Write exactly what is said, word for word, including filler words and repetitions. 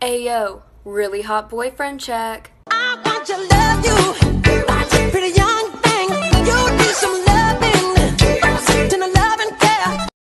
Ayo, really hot boyfriend check. I want to love you.